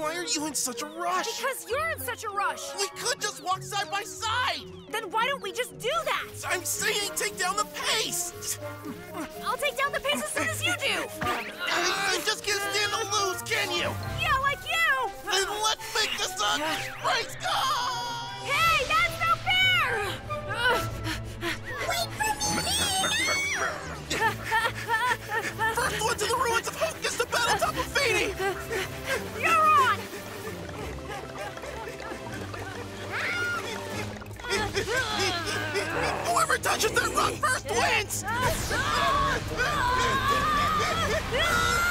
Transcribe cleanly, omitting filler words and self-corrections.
Why are you in such a rush? Because you're in such a rush. We could just walk side by side. Then why don't we just do that? I'm saying take down the pace. I'll take down the pace as soon as you do. You just can't stand to lose, can you? Yeah, like you. Then let's make this a race go! Hey, that's no fair! Wait for me! First one to the ruins of Hope gets to battle Tapu Fini! You're on! Whoever touches that rock first wins!